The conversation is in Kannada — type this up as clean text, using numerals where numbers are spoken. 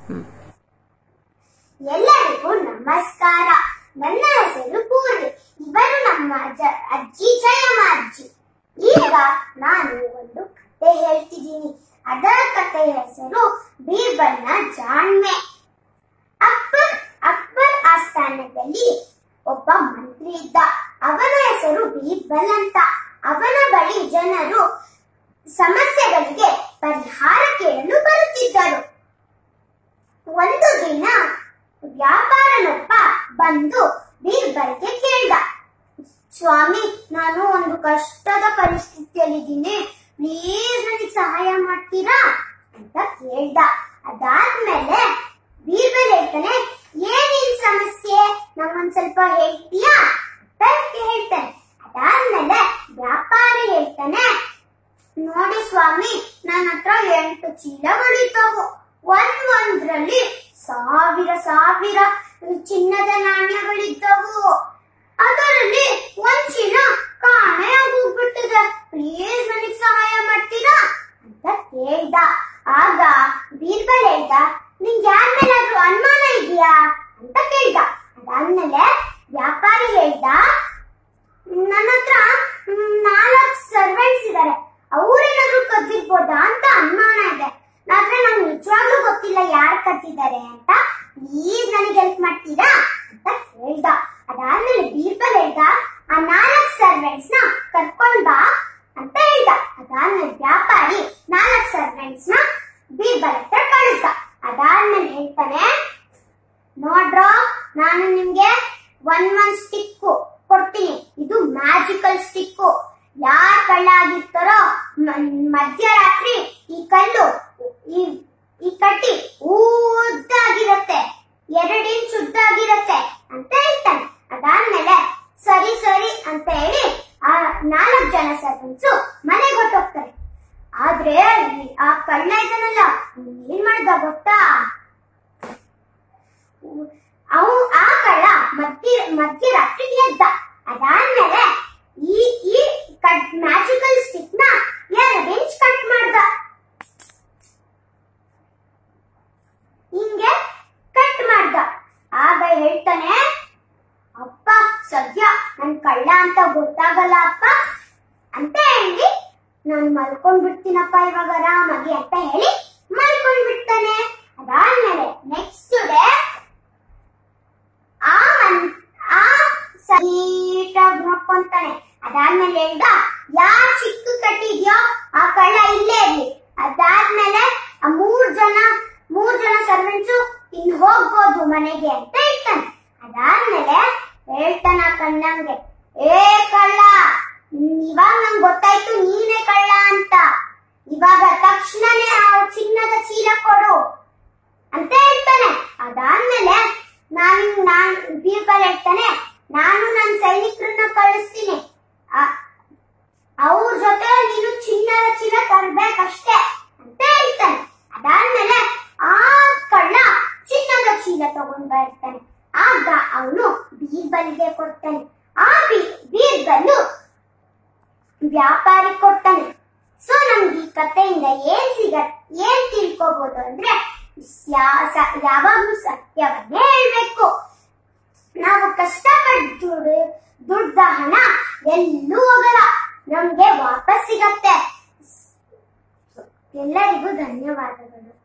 ಎಲ್ಲರಿಗೂ ನಮಸ್ಕಾರ. ನನ್ನ ಹೆಸರು ಪೂರ್ಣಿ. ಇವರು ನಮ್ಮ ಅಜ್ಜಿ ಜಯಮ್ಮ ಅಜ್ಜಿ. ಈಗ ನಾನು ಒಂದು ಕತೆ ಹೇಳ್ತಿದ್ದೀನಿ. ಅದರ ಕಥೆಯ ಹೆಸರು ಬೀರ್ಬಲ್ನ ಜಾಣ್ಮೆ. ಅಕ್ಬರ್ ಆಸ್ಥಾನದಲ್ಲಿ ಒಬ್ಬ ಮಂತ್ರಿ ಇದ್ದ. ಅವನ ಹೆಸರು ಬೀರ್ಬಲ್ ಅಂತ. ಅವನ ಬಳಿ ಜನರು ಸಮಸ್ಯೆಗಳಿಗೆ ಪರಿಹಾರ ಕೇಳಲು ಬರುತ್ತಿದ್ದರು. ಒಂದು ದಿನ ವ್ಯಾಪಾರನೊಬ್ಬ ಬಂದು ಬೀರ್ಬಲ್ಗೆ ಕೇಳ್ದ, ಸ್ವಾಮಿ, ನಾನು ಒಂದು ಕಷ್ಟದ ಪರಿಸ್ಥಿತಿಯಲ್ಲಿದ್ದೀನಿ, ಪ್ಲೀಸ್ ನನಗೆ ಸಹಾಯ ಮಾಡ್ತೀರಾ ಅಂತ ಕೇಳ್ದ. ಅದಾದ್ಮೇಲೆ ಬೀರ್ಬಲ್ ಹೇಳ್ತಾನೆ, ಏನಿನ್ ಸಮಸ್ಯೆ, ನಮ್ಮೊಂದ್ ಸ್ವಲ್ಪ ಹೇಳ್ತೀಯಾ ಅಂತ ಹೇಳ್ತಾನೆ. ಅದಾದ್ಮೇಲೆ ವ್ಯಾಪಾರಿ ಹೇಳ್ತಾನೆ, ನೋಡಿ ಸ್ವಾಮಿ, ನನ್ನ ಹತ್ರ 8 ಚೀಲಗಳಿದ್ದವು. ಒಂದ್ರಲ್ಲಿ ಸಾವಿರ ಚಿನ್ನದ ನಾಣ್ಯಗಳಿದ್ದವು. ಅದರಲ್ಲಿ ಒಂದ್ ಚೀಲ ಕಾಣೆಯಾಗೋಗ್ಬಿಟ್ಟಿದೆ, ಪ್ಲೀಸ್ ನನಗೆ ಸಹಾಯ ಮಾಡ್ತೀರಾ ಅಂತ ಕೇಳ್ದ. ಆಗ ಬೀರ್ಬಲ್ ಹೇಳ್ದ, ನಿಂಗೆ ಯಾರ ಮೇಲಾದ್ರೂ ಅನುಮಾನ ಇದೆಯಾ ಅಂತ ಕೇಳ್ದ. ಅದಾದ್ಮೇಲೆ ವ್ಯಾಪಾರಿ ಹೇಳ್ದ, ನನ್ನ ಹತ್ರ 4 ಸರ್ವೆಂಟ್ಸ್ ಇದಾರೆ, ಅವ್ರೇನಾದ್ರೂ ಕದ್ದಿರ್ಬೋದಾ ಅಂತ ಅನುಮಾನ ಇದೆ. ಆದ್ರೆ ನಂಗೆ ನಿಜವಾಗ್ಲೂ ಗೊತ್ತಿಲ್ಲ ಯಾರು ಕದ್ದಿದ್ದಾರೆ ಅಂತ, ಪ್ಲೀಸ್ ನನಗೆ ಹೆಲ್ಪ್ ಮಾಡ್ತೀರಾ ಅಂತ ಹೇಳ್ದ. ಅದಾದ್ಮೇಲೆ ಬೀರ್ಬಲ್ ಹೇಳ್ದ, ಆ 4 ಸರ್ವೆಂಟ್ಸ್ ನ ಕರ್ಕೊಂಡ್ ಬಾ ಅಂತ ಹೇಳ್ದ. ಅದಾದ್ಮೇಲೆ ವ್ಯಾಪಾರಿ 4 ಸರ್ವೆಂಟ್ಸ್ ನ ಬೀರ್ಬಲ್ ಹತ್ರ ಕಳಿಸ್ದ. ಅದಾದ್ಮೇಲೆ ಹೇಳ್ತಾನೆ, ನೋಡ್ರೋ, ನಾನು ನಿಮ್ಗೆ ಒಂದ್ ಸ್ಟಿಕ್ ಕೊಡ್ತೀನಿ, ಇದು ಮ್ಯಾಜಿಕಲ್ ಸ್ಟಿಕ್. ಯಾರ್ ಕಳ್ಳ ಆಗಿರ್ತಾರೋ ಮಧ್ಯರಾತ್ರಿ ಈ ಕಲ್ಲು ಈ ಕಟ್ಟಿ ಉದ್ದಾಗಿರತ್ತೆ, 2 ಇಂಚ್ ಉದ್ದಾಗಿರತ್ತೆ ಅಂತ ಹೇಳ್ತಾನೆ. ಅದಾದ್ಮೇಲೆ ಸರಿ ಅಂತ ಹೇಳಿ ಆ 4 ಜನ ಸರ್ವೆಂಟ್ಸು ಮನೆಗೆ ಹೊರಟೋಗ್ತಾರೆ. ಆದ್ರೆ ಆ ಕಳ್ಳ ಇದನ್ನಲ್ಲ ಏನ್ ಮಾಡ್ದ ಗೊತ್ತಾ, ಆ ಕಳ್ಳ ಮಧ್ಯರಾತ್ರಿ ಎದ್ದ. ಅದಾದ್ಮೇಲೆ ಈ ಮ್ಯಾಜಿಕಲ್ ಸ್ಟಿಕ್ ನ 2 ಇಂಚ್ ಕಟ್ ಮಾಡ್ದ. ಹಿಂಗೆ ಕಟ್ ಮಾಡ್ದ. ಆಗ ಹೇಳ್ತಾನೆ, ಅಪ್ಪ ಸದ್ಯ ನನ್ ಕಳ್ಳ ಅಂತ ಗೊತ್ತಾಗಲ್ಲ ಅಪ್ಪ ಅಂತ ಹೇಳಿ, ನಾನ್ ಮಲ್ಕೊಂಡ್ ಬಿಡ್ತೀನಪ್ಪ ಇವಾಗ ಆರಾಮಾಗಿ ಅಂತ ಹೇಳಿ ಮಲ್ಕೊಂಡ್ ಬಿಡ್ತಾನೆ. ಅದಾದ್ಮೇಲೆ ನೆಕ್ಸ್ಟ್ ಡೇ ಸೀಟಾಗಿ ನೋಡ್ಕೊಂತಾನೆ. ಅದಾದ್ಮೇಲೆ ಹೇಳ್ದ, ಯಾರ್ ಚಿಕ್ಕ ಕಟ್ಟಿದ್ಯೋ ಆ ಕಳ್ಳ ಇಲ್ಲೇ ಇರ್ಲಿ. ಅದಾದ್ಮೇಲೆ ಆ 3 ಜನ ಸರ್ವೆಂಟ್ಸು ಇನ್ ಹೋಗ್ಬೋದು ಮನೆಗೆ ಅಂತ ಹೇಳ್ತಾನೆ. ಅದಾದ್ಮೇಲೆ ಹೇಳ್ತಾನ ಕಳ್ಳಂಗೆ, ಏ ಕಳ್ಳ, ಇವಾಗ ನಂಗೆ ಗೊತ್ತಾಯ್ತು ನೀನೇ ಕಳ್ಳ ಅಂತ, ಇವಾಗ ತಕ್ಷಣನೇ ಆ ಚಿನ್ನದ ಚೀಲ ಕೊಡು ಅಂತ ಹೇಳ್ತಾನೆ. ಅದಾದ್ಮೇಲೆ ನಾನ್ ಬೀರ್ಬಲ್ ಹೇಳ್ತಾನೆ, ನಾನು ನನ್ನ ಸೈನಿಕರನ್ನ ಕಳಿಸ್ತೀನಿ, ಅವ್ರ ಜೊತೆ ನೀನು ಚಿನ್ನದ ಚೀಲ ತರ್ಬೇಕಷ್ಟೇ ಅಂತ ಹೇಳ್ತಾನೆ. ಅದಾದ್ಮೇಲೆ ಆ ಕಳ್ಳ ಚಿನ್ನದ ಚೀಲ ತಗೊಂಡ್ ಬರ್ತಾನೆ. ಆಗ ಅವನು ಬೀರ್ಬಲ್ಗೆ ಕೊಡ್ತಾನೆ. ಆ ಬೀರ್ಬಲ್ ವ್ಯಾಪಾರಿ ಕೊಡ್ತಾನೆ. ಸೊ ನಮ್ಗೆ ಈ ಕಥೆಯಿಂದ ಏನ್ ತಿಳ್ಕೋಬಹುದು ಅಂದ್ರೆ, ಯಾವಾಗ್ಲೂ ಸತ್ಯವನ್ನೇ ಹೇಳ್ಬೇಕು. ನಾವು ಕಷ್ಟಪಟ್ಟು ದುಡ್ದ ಹಣ ಎಲ್ಲೂ ಹೋಗಲ್ಲ, ನಮ್ಗೆ ವಾಪಸ್ ಸಿಗತ್ತೆ. ಎಲ್ಲರಿಗೂ ಧನ್ಯವಾದಗಳು.